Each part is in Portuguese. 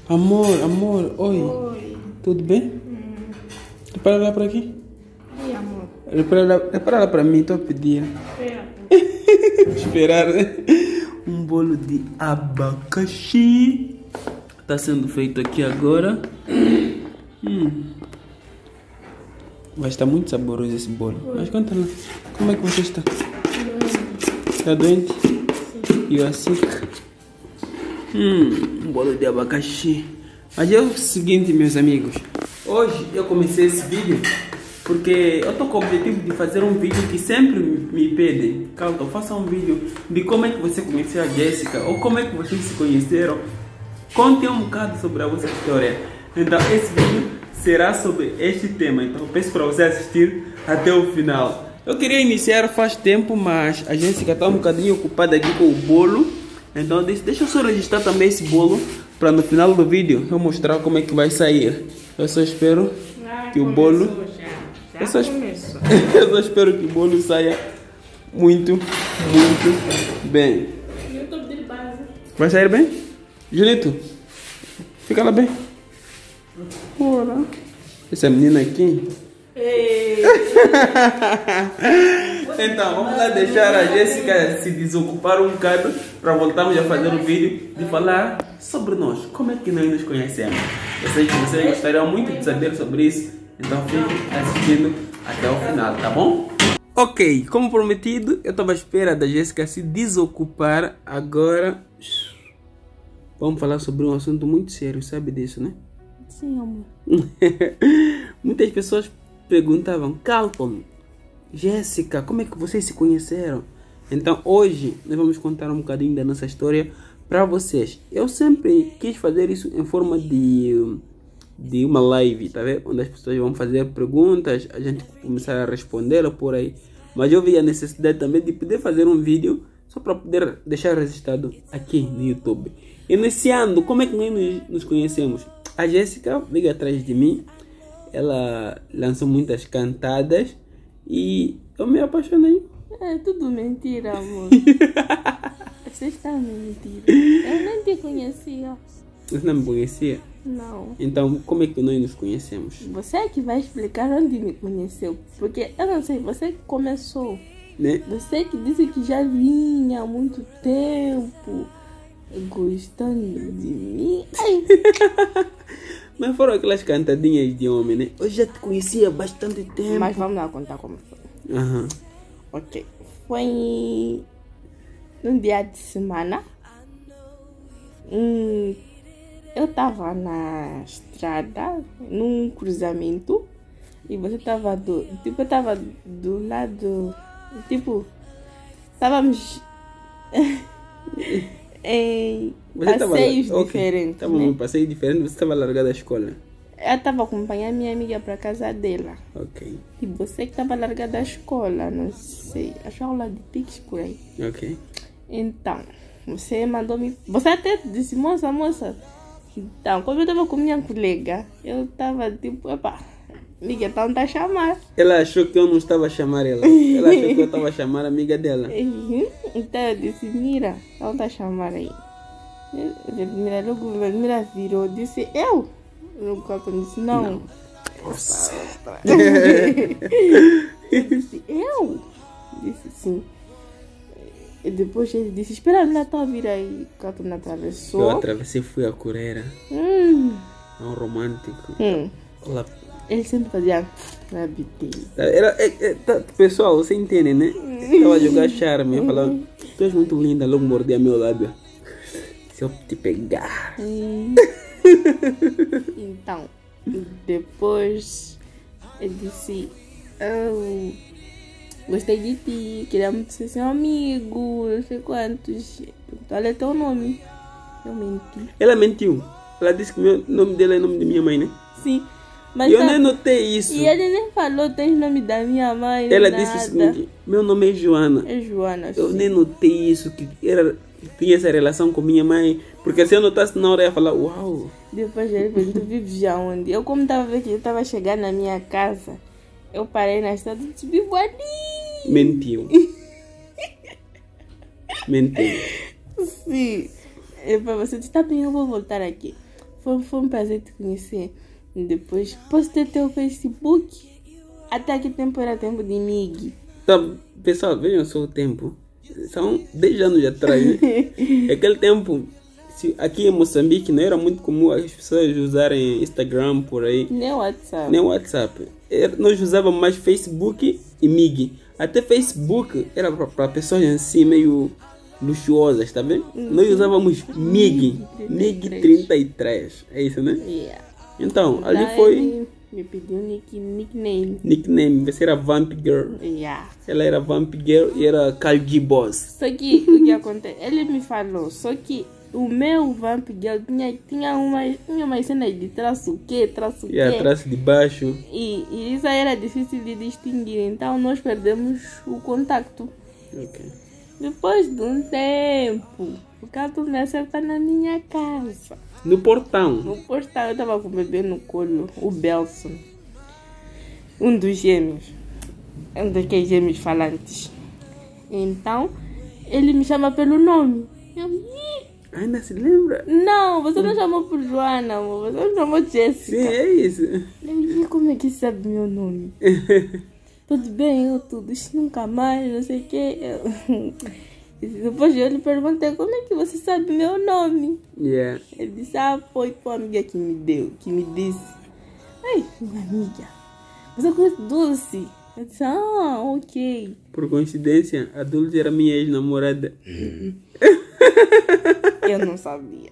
Amor, oi. Oi. Tudo bem? Para lá para aqui. Oi, amor. Para lá para mim, estou a pedir. Espera. Esperar, né? Um bolo de abacaxi. Está sendo feito aqui agora. Vai estar muito saboroso esse bolo. Mas conta lá, como é que você está? Está doente? E a seca? Um bolo de abacaxi. Mas é o seguinte, meus amigos. Hoje eu comecei esse vídeo porque eu estou com o objetivo de fazer um vídeo que sempre me pedem. Carlton, faça um vídeo de como é que você conheceu a Jéssica ou como é que vocês se conheceram. Conte um bocado sobre a vossa história. Então esse vídeo será sobre este tema. Então eu peço para você assistir até o final. Eu queria iniciar faz tempo, mas a Jéssica está um bocadinho ocupada aqui com o bolo. Então deixa eu só registrar também esse bolo para no final do vídeo eu mostrar como é que vai sair. Eu só espero que o bolo... Eu só espero que o bolo saia muito bem. Vai sair bem? Julito, fica lá bem. Olá. Essa menina aqui. Então, vamos lá deixar a Jéssica se desocupar um bocado para voltarmos a fazer o vídeo de falar sobre nós. Como é que nós nos conhecemos? Eu sei que vocês gostariam muito de saber sobre isso, então fiquem assistindo até o final, tá bom? Ok, como prometido, eu estava à espera da Jéssica se desocupar. Agora vamos falar sobre um assunto muito sério, sabe disso, né? Sim, amor. Muitas pessoas perguntavam: Carlton, Jéssica, como é que vocês se conheceram? Então hoje nós vamos contar um bocadinho da nossa história para vocês. Eu sempre quis fazer isso em forma de uma live, tá vendo? Onde as pessoas vão fazer perguntas, a gente começar a responder por aí. Mas eu vi a necessidade também de poder fazer um vídeo só para poder deixar registrado aqui no YouTube. Iniciando, como é que nós nos conhecemos? A Jéssica veio atrás de mim, ela lançou muitas cantadas e eu me apaixonei. É tudo mentira, amor. Você está mentindo. Eu nem te conhecia. Você não me conhecia? Não. Então, como é que nós nos conhecemos? Você é que vai explicar onde me conheceu. Porque eu não sei, você que começou. Né? Você que disse que já vinha há muito tempo gostando de mim. Ai. Mas foram aquelas cantadinhas de homem, né? Eu já te conhecia há bastante tempo. Mas vamos lá contar como foi. Aham. Ok. Foi num dia de semana. Eu tava na estrada, num cruzamento. E você tava eu tava do lado. Tipo, estávamos em passeios diferentes. Estava num passeio diferente, você estava largada da escola. Eu estava acompanhando minha amiga para casa dela. Ok. E você que estava largada da escola, não sei, acho aula de Pix por aí. Ok. Então, você mandou-me. Você até disse, moça. Então, como eu estava com minha colega, eu estava tipo, epá, amiga, então tá a chamar. Ela achou que eu não estava a chamar ela. Ela achou que eu estava a chamar a amiga dela. Então eu disse, mira, então tá a chamar aí. Mira virou, disse, eu? O Carlton disse, não. Eu disse, eu? Disse sim. E depois ele disse, espera, ela está a vir aí. O Carlton atravessou. Eu atravessei, fui a Coreira. É um romântico. Olá. Ele sempre fazia na BT. Pessoal, você entende, né? Estava a jogar charme. Eu falava, tu és muito linda. Logo mordia meu lábio. Se eu te pegar. Então, depois eu disse, eu gostei de ti, queria muito ser seu amigo, não sei quantos. Olha teu nome. Eu menti. Ela mentiu. Ela disse que o nome dela é nome de minha mãe, né? Sim. Mas eu nem notei isso. E ele nem falou, tem o nome da minha mãe. Ela nada. disse o seguinte, meu nome é Joana. É Joana. Eu sim. nem notei isso, que tinha essa relação com minha mãe. Porque se eu notasse na hora, eu ia falar, uau. Depois ele perguntou, tu vives já onde? Eu, como estava vendo que eu estava chegando na minha casa, eu parei na estrada e disse, vivo ali. Mentiu. Mentiu. Sim. Eu para você disse, tá bem, eu vou voltar aqui. foi um prazer te conhecer. E depois, posso ter teu Facebook? Até que tempo era tempo de MIG? Tá, pessoal, vejam só o tempo. São 10 anos atrás, né? Aquele tempo, aqui em Moçambique, não era muito comum as pessoas usarem Instagram por aí. Nem WhatsApp. Nem WhatsApp. Nós usávamos mais Facebook e MIG. Até Facebook era para pessoas assim, meio luxuosas, tá vendo? Nós usávamos MIG. MIG 33. É isso, né? Yeah. Então, ali foi... Ele me pediu nickname. Nickname, você era Vamp Girl. Yeah. Ela era Vamp Girl e era Kalgi Boss. Só que o que acontece? Ele me falou, só que o meu Vamp Girl tinha umas cenas de traço que. Traço de baixo. E isso aí era difícil de distinguir, então nós perdemos o contacto. Ok. Depois de um tempo, o gato me acerta na minha casa. No portão. No portão, eu tava com o bebê no colo, o Belson. Um dos gêmeos. Um daqueles gêmeos falantes. Então, ele me chama pelo nome. Eu, "Ih, Ainda se lembra? não, você não chamou por Joana, amor. Você não chamou Jéssica." Sim, é isso. Eu, "Ih, como é que sabe meu nome?" Tudo bem, eu tudo. Isso nunca mais, não sei o quê. Depois eu lhe perguntei, como é que você sabe meu nome? Yeah. Ele disse, foi tua amiga que me disse. Ai, minha amiga, você conhece Dulce? Eu disse, ok. Por coincidência, a Dulce era minha ex-namorada. Eu não sabia.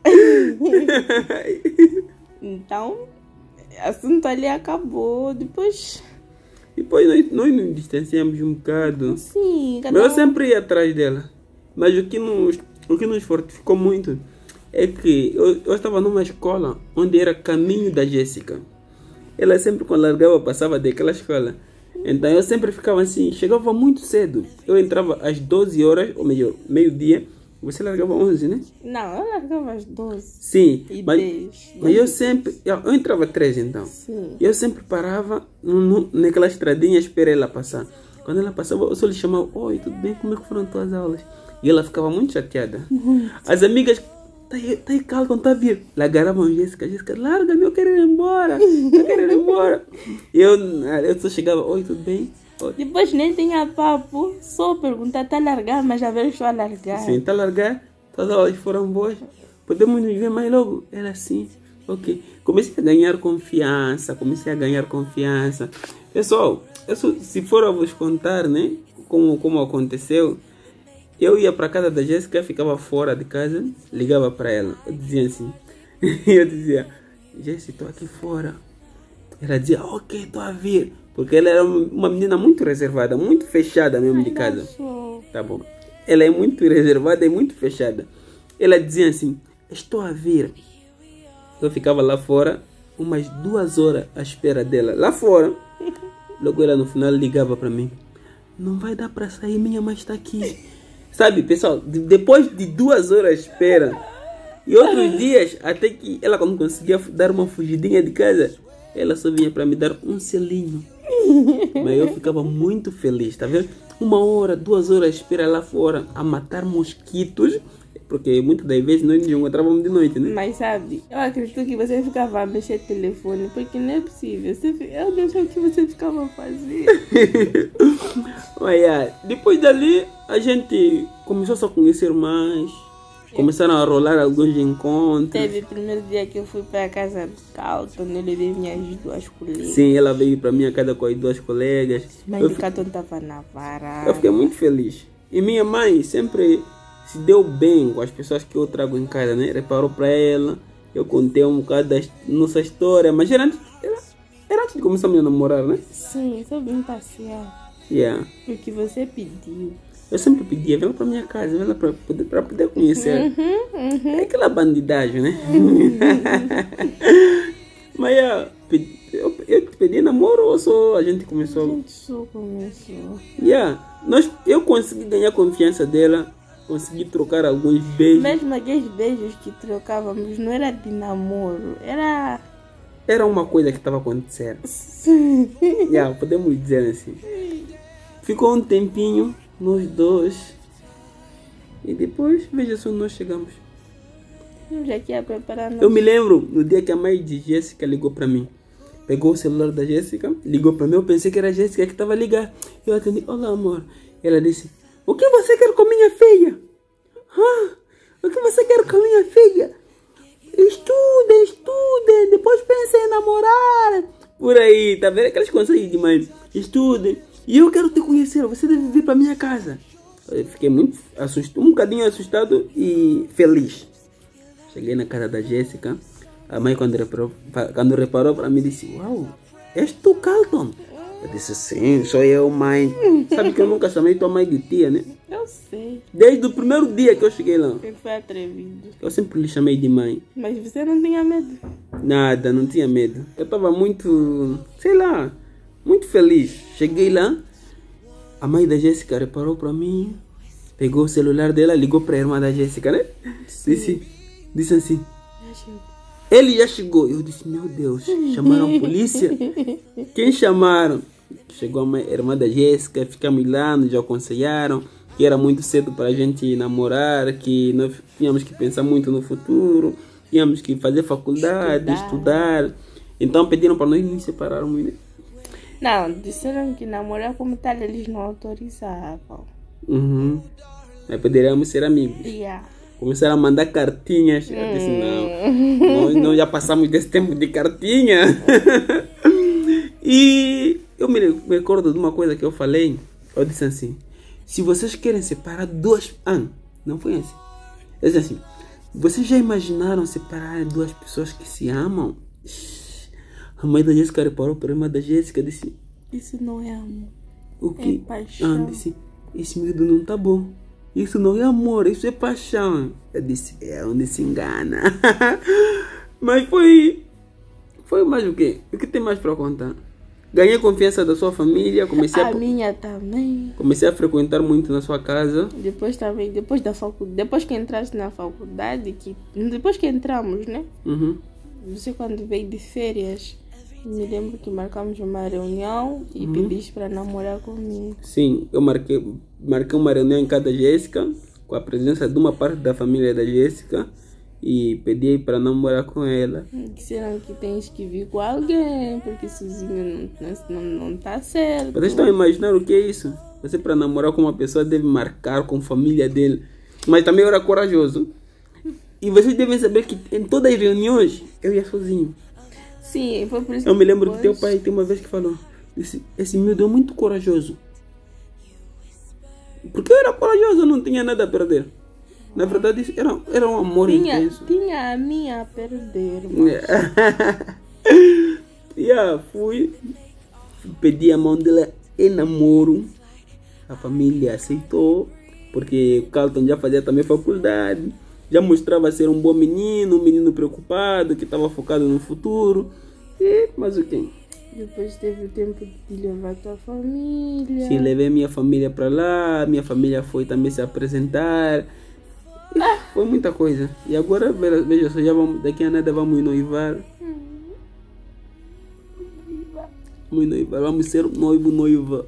Então, o assunto ali acabou. Depois nós nos distanciamos um bocado. sim, Mas eu sempre ia atrás dela. Mas o que nos fortificou muito é que eu estava numa escola onde era caminho da Jéssica. Ela sempre, quando largava, passava daquela escola. Então eu sempre ficava assim, chegava muito cedo. Eu entrava às 12 horas, ou melhor, meio-dia. Você largava 11, né? Não, eu largava às 12. Sim, E mas 10. eu sempre... Eu entrava 13 então. Sim. Eu sempre parava naquela estradinha, esperei ela passar. Quando ela passava, eu só lhe chamava, oi, tudo bem? Como é que foram tuas aulas? E ela ficava muito chateada. As amigas, tá aí, calma, não tá a vir. Ela agarravam Jéssica, larga-me, eu quero ir embora. Eu só chegava, oi, tudo bem? Oi. Depois nem tinha papo, só perguntar, tá a largar, mas já veio estou a largar. Sim, tá a largar, todas as aulas foram boas. Podemos nos ver mais logo? Era assim, ok. Comecei a ganhar confiança. Pessoal, se for a vos contar, né, como aconteceu, eu ia para casa da Jéssica, ficava fora de casa, ligava para ela. Eu dizia assim, Jéssica, estou aqui fora. Ela dizia, ok, estou a vir. Porque ela era uma menina muito reservada, muito fechada mesmo de casa. Tá bom. Ela é muito reservada e muito fechada. Ela dizia assim, estou a vir. Eu ficava lá fora, umas 2 horas à espera dela. Lá fora. Logo ela no final ligava para mim. Não vai dar para sair, minha mãe está aqui. Sabe, pessoal, depois de 2 horas de espera. E outros dias, até que ela quando conseguia dar uma fugidinha de casa, ela só vinha para me dar um selinho. Mas eu ficava muito feliz, tá vendo? 1 hora, 2 horas de espera lá fora, a matar mosquitos. Porque muitas das vezes nós nos encontrávamos de noite, né? Mas sabe, eu acredito que você ficava a mexer no telefone, porque não é possível. Eu não sei o que você ficava a fazer. Olha, depois dali a gente começou só a conhecer mais. Começaram a rolar alguns encontros. Teve o primeiro dia que eu fui para a casa do Carlton, eu levei minhas 2 colegas. Sim, ela veio para minha casa com as 2 colegas. Mas o Carlton estava na varanda. Eu fiquei muito feliz. E minha mãe sempre se deu bem com as pessoas que eu trago em casa, né? Reparou para ela. Eu contei um bocado da nossa história. Mas era antes de começarmos a namorar, né? Sim, sou bem parcial. Yeah. O que você pediu. Eu sempre pedia, vem lá para minha casa, vem lá para poder conhecer. É aquela bandidagem, né? Mas eu te pedi namoro ou só a gente começou? A gente só começou. Eu consegui ganhar a confiança dela, consegui trocar alguns beijos. Mesmo aqueles beijos que trocávamos não era de namoro, Era uma coisa que estava acontecendo. Podemos dizer assim. Ficou um tempinho, nós 2. E depois, veja só, nós chegamos. Já que ia preparando. Eu me lembro no dia que a mãe de Jéssica ligou para mim. Pegou o celular da Jéssica, ligou para mim. Eu pensei que era a Jéssica que estava a ligar. Eu atendi. Olá, amor. Ela disse: o que você quer com minha filha? O que você quer com minha filha? Estudem. Depois pensem em namorar. Por aí, tá vendo? Aquelas conselhos de mãe. Estudem. E eu quero te conhecer. Você deve vir para minha casa. Eu fiquei muito assustado, um bocadinho assustado e feliz. Cheguei na casa da Jéssica. A mãe, quando reparou para mim, disse: uau, és tu, Carlton? Eu disse: sim, sou eu, mãe. Sabe que eu nunca chamei tua mãe de tia, né? Eu sei. Desde o primeiro dia que eu cheguei lá. Ele foi atrevido. Eu sempre lhe chamei de mãe. Mas você não tinha medo? Nada, não tinha medo. Eu estava muito, sei lá, muito feliz. Cheguei lá. A mãe da Jéssica reparou para mim. Pegou o celular dela, ligou para a irmã da Jéssica, né? Disse assim: ele já chegou. Eu disse: meu Deus, chamaram a polícia? Quem chamaram? Chegou a irmã da Jéssica, ficamos lá, nos aconselharam que era muito cedo para a gente namorar, que nós tínhamos que pensar muito no futuro, tínhamos que fazer faculdade, estudar. Então pediram para nós nos separarmos, né? Não, disseram que namorar como tal eles não autorizavam. Mas poderíamos ser amigos. Yeah. Começaram a mandar cartinhas. Eu disse: não, nós já passamos desse tempo de cartinha. E eu me recordo de uma coisa que eu falei. Eu disse assim: se vocês querem separar duas... não foi assim. Eu disse assim: vocês já imaginaram separar duas pessoas que se amam? A mãe da Jéssica reparou para a irmã da Jéssica e disse: isso não é amor. O que? É paixão. Disse: esse medo não tá bom. Isso não é amor, isso é paixão. Eu disse: é onde se engana. Mas foi mais o quê? O que tem mais para contar? Ganhei confiança da sua família, minha também. Comecei a frequentar muito na sua casa. Depois também, depois da faculdade, depois que entraste na faculdade, depois que entramos, né? Você quando veio de férias, me lembro que marcamos uma reunião e pediste para namorar comigo. Sim, eu marquei uma reunião em casa da Jéssica, com a presença de uma parte da família da Jéssica, e pedi para namorar com ela. Disseram que tens que vir com alguém, porque sozinho não tá certo. Vocês estão a imaginar o que é isso? Você, para namorar com uma pessoa, deve marcar com a família dele. Mas também eu era corajoso. E vocês devem saber que em todas as reuniões eu ia sozinho. Sim, foi por isso. Eu me lembro que teu pai tem uma vez que falou: esse miúdo é muito corajoso. Porque eu era corajoso, eu não tinha nada a perder. Na verdade, isso era um amor intenso. Tinha a minha a perder. Fui, pedi a mão dela em namoro. A família aceitou, porque o Carlton já fazia também faculdade. Já mostrava ser um bom menino, um menino preocupado, que estava focado no futuro. Mas o quê? Depois teve o tempo de levar tua família. Sim, levei minha família para lá. Minha família foi também se apresentar. Foi muita coisa. E agora, veja só, daqui a nada vamos noivar. Vamos ser noiva.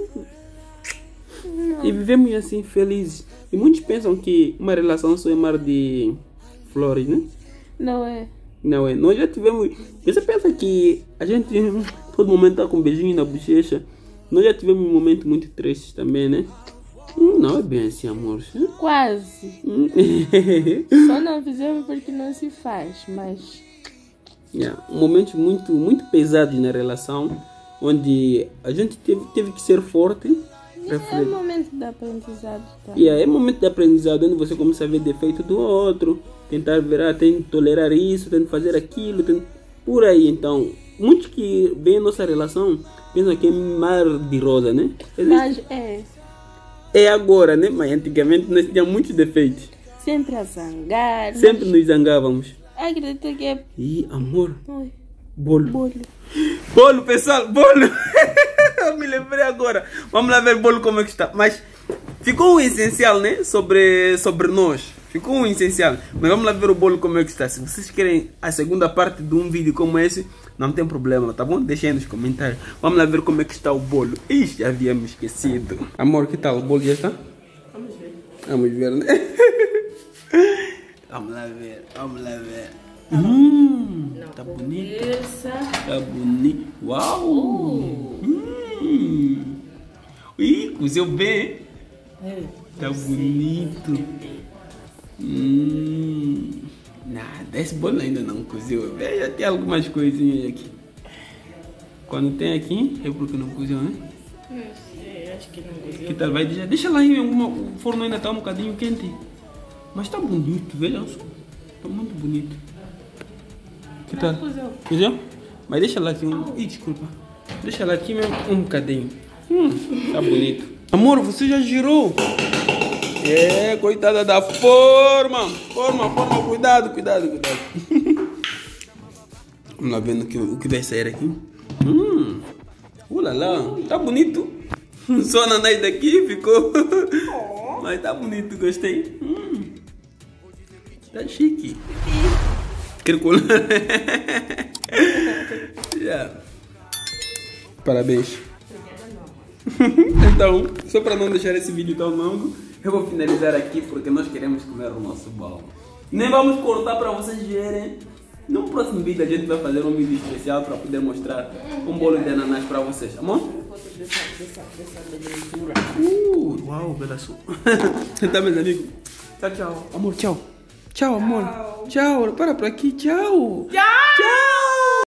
E vivemos assim, felizes. E muitos pensam que uma relação só é mar de flores, né? Não é. Não é. Nós já tivemos... Você pensa que a gente todo momento tá com um beijinho na bochecha. Nós já tivemos momentos muito tristes também, né? Não é bem assim, amor. Quase. Só não fizemos porque não se faz, mas... Momentos muito, muito pesados na relação, onde a gente teve que ser forte. É momento de aprendizado. Tá? É momento de aprendizado, onde você começa a ver defeito do outro, tentar ver, tem que tolerar isso, tem que fazer aquilo, por aí. Então, muitos que veem nossa relação pensam que é mar de rosa, né? Mas é agora, né? Mas antigamente nós tínhamos muitos defeitos. Sempre a zangar. Sempre nos zangávamos. Acredito que é... amor. Oi. Bolo, pessoal, bolo. Eu me lembrei agora. Vamos lá ver bolo como é que está. Mas ficou um essencial, né? Sobre nós. Ficou um essencial. Mas vamos lá ver o bolo como é que está. Se vocês querem a segunda parte de um vídeo como esse, não tem problema, tá bom? Deixem aí nos comentários. Vamos lá ver como é que está o bolo. Ixi, já havíamos esquecido. Amor, que tal? O bolo já está? Vamos ver. Vamos ver, né? Vamos lá ver, vamos lá ver. Não, Tá bonito. conversa. Tá bonito. Uau! Ih, cozeu bem. Tá bonito. Nada, esse bolo ainda não cozeu. Já tem algumas coisinhas aqui. Quando tem aqui, é porque não cozeu, né? Não sei, acho que não cozeu. Que tal? Vai deixa lá em o forno ainda tá um bocadinho quente. Mas tá bonito, veja só. Tá muito bonito. Que tal? Cozeu. Cozeu? Mas deixa lá aqui um... Ih, desculpa. Deixa lá aqui mesmo um bocadinho. Tá bonito. Amor, você já girou? É, coitada da forma. Forma, cuidado. Vamos lá vendo o que vai sair aqui. Ulala, tá bonito. Só a nanai daqui ficou. Mas tá bonito, gostei. Tá chique. Quero colar. Yeah. Parabéns. Então, só para não deixar esse vídeo tão longo, eu vou finalizar aqui porque nós queremos comer o nosso bolo. Nem vamos cortar para vocês verem. No próximo vídeo a gente vai fazer um vídeo especial para poder mostrar um bolo de ananás para vocês, amor? Uau, bela sua. Tá, meus amigos? Tchau, tchau. Amor, tchau. Tchau, amor. Tchau. Para por aqui, tchau. Tchau.